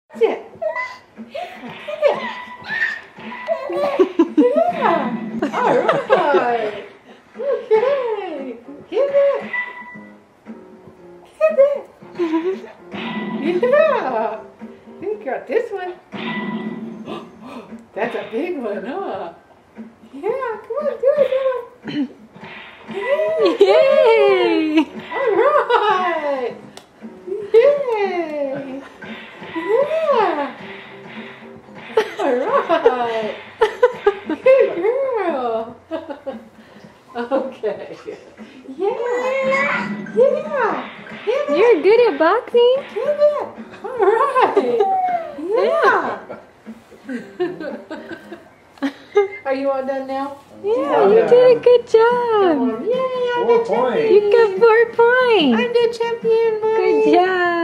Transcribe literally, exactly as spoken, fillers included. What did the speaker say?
Yeah. Yeah. All right. Okay. Get it. Get it. Yeah. You got this one. That's a big one, huh? Yeah. Come on, do it, do it. Yay! All right. Yay. Yeah. All right. Good girl. Okay. Yeah. Yeah. Yeah. You're good at boxing? Yeah. All right. Yeah. Are you all done now? Yeah, you did a good job. Yay, I'm Four the champion. points. You got four points. I'm the champion, Mommy. Good job.